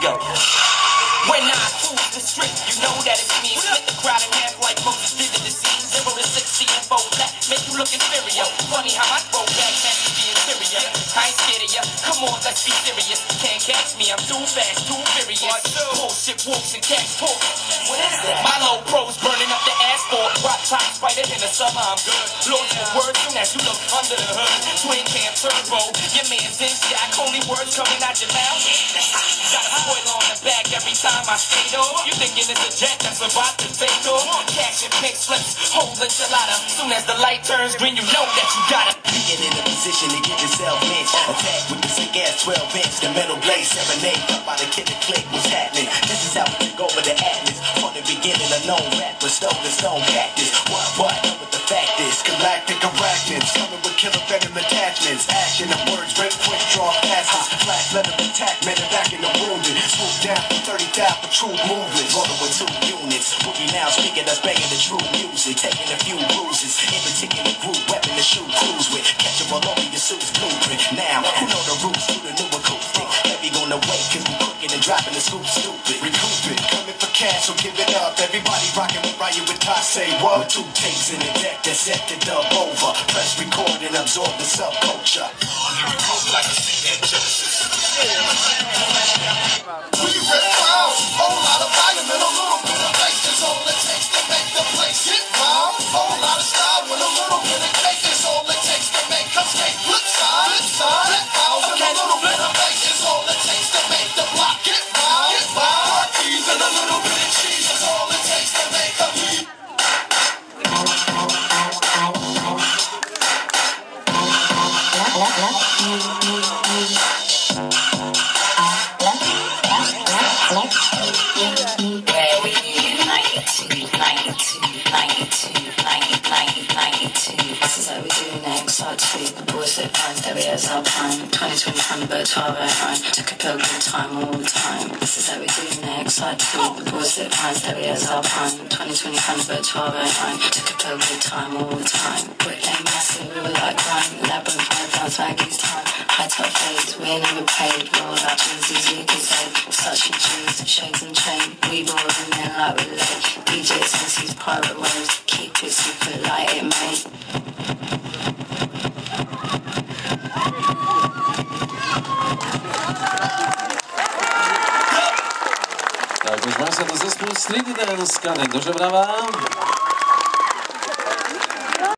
yo. When I cruise the street, you know that it's me. Split the crowd in half like Moses did the disease. 0 to 60 and 4 black, make you look inferior. Funny how I throw back, man, to be inferior. I ain't scared of ya, come on, let's be serious. Can't catch me, I'm too fast, too furious. Bullshit wolves and cats talk. What is that? My low pros burning up the asphalt. Rock tops brighter than the summer, I'm good. Loads of words soon as you look under the hood. Twin cam turbo, your man's in jack. Only words coming out your mouth. Got a spoiler on the back every time I skate off. You thinking it's a jet that's about to take off. Cash and pink slips, whole enchilada. Soon as the light turns green, you know that you gotta be in a position to get yourself lynched. Attack with the sick ass 12-inch, the metal blade 7-8 up by the killer click. What's happening? This is how we took over the atlas. From the beginning, a known rapper stole the stone cactus. What? Know what the fact is? Galactic arachnids coming with killer venom attachments. Action of words, break quick, draw passes. Flash, let them attack, men are back in the wounded. Swoop down from 30,000 for true movements. Rolling with 2 units. Boogie now speaking, that's banging the true music. Taking a few bruises. In particular group, weapon to shoot crews with. Catch them all over your suit's blueprint. Now, who know the roots to the new acoustic? Heavy gonna wait, cause we cooking and dropping the scoop stupid. Recoup it, coming for cash, so give it up. Everybody rocking with Riot with I say what? With 2 tapes in the deck that set the dub over. Press record and absorb the subculture. Like a Genesis. We rip wild, whole lot of volume and a little bit of bass is all it takes to make the place get wild. Whole lot of style with a little bit of cake is all it takes to make us take flip side, flip wild with a little bit of bass is all it takes to make the block get wild, Parties and a little bit of cheese is all it takes to make a beat. This is how we do next. Hard to sleep, the boys that find stereos are prime. 2020 Thunderbird 1209. Took a pill, good time all the time. This is how we do next. Hard to sleep, the boys that find stereos are prime. 2020 Thunderbird 1209. Took a pill, good time all the time. Brick lane massive, we were like crime. Labyrinth, my dance, Maggie's time. High top fades, we ain't never paid. Roll out jerseys, we can save. Such a juice, shades and chain. We roll and then like we're late. DJ since he's pirate waves. Keep it super light, it mate. Tak, proszę Państwa, to zespół Street Dance z Kanem do Żebrawa.